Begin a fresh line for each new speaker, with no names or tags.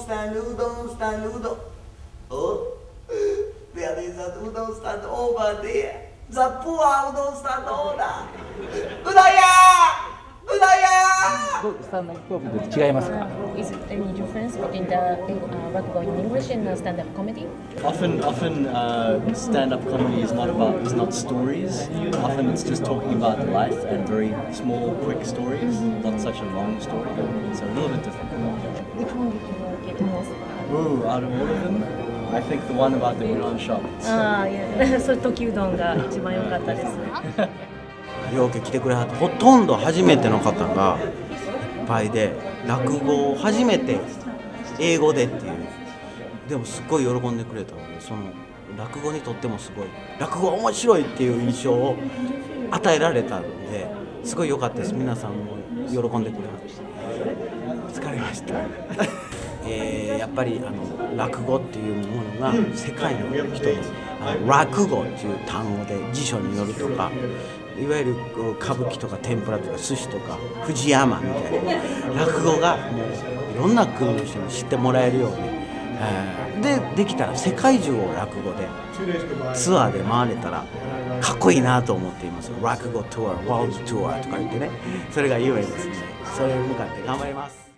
stand, udon stand, udon. Oh, there is a udon stand over there. The poor udon stand owner. Udaya!
Stand-up comedy 違いますか
Is it any difference between the Rakugo in English and stand-up comedy?
Often, stand-up comedy is not stories. Often it's just talking about life and very small, quick stories, not such a long story. So a little bit different.
Which one did you like it most?
Ooh, out of all of them, I think the one about the udon shop.
ああ、いや、それ時うどんが一番良かったです。
ようけ来てくれはってほとんど初めての方がいっぱいで落語を初めて英語でっていうでもすっごい喜んでくれたのでその落語にとってもすごい落語面白いっていう印象を与えられたのですごい良かったです。皆さんも喜んでくれはって疲れましたやっぱり落語っていうものが世界の人に落語っていう単語で辞書によるとかいわゆる歌舞伎とか天ぷらとか寿司とか藤山みたいな落語がもういろんな国の人に知ってもらえるように、できたら世界中を落語でツアーで回れたらかっこいいなと思っています。落語ツアー、ワールドツアーとか言ってね、それが夢ですね。それに向かって頑張ります。